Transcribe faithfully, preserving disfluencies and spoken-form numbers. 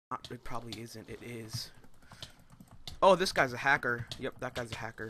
It probably isn't. It is. Oh, this guy's a hacker. Yep, that guy's a hacker.